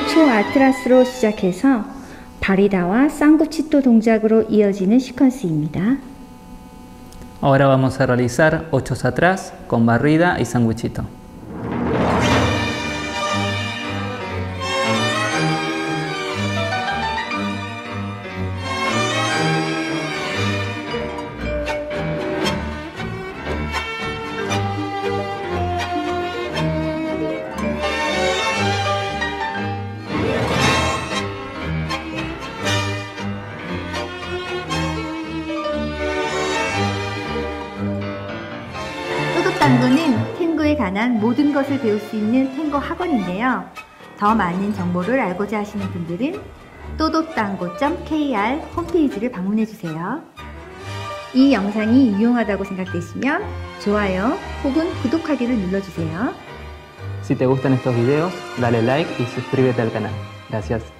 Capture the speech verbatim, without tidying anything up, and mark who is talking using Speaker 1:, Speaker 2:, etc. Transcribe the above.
Speaker 1: 초 아트라스로 시작해서 바리다와 쌍구치토 동작으로 이어지는 시퀀스입니다.
Speaker 2: Ahora vamos a realizar ochos atrás con barrida y sanguichito.
Speaker 1: 또도땅고는 탱고에 관한 모든 것을 배울 수 있는 탱고 학원인데요. 더 많은 정보를 알고자 하시는 분들은 또도땅고 닷 케이알 홈페이지를 방문해주세요. 이 영상이 유용하다고 생각되시면 좋아요 혹은 구독하기를 눌러주세요.
Speaker 2: Si te gustan estos videos, dale like y suscríbete al canal. Gracias.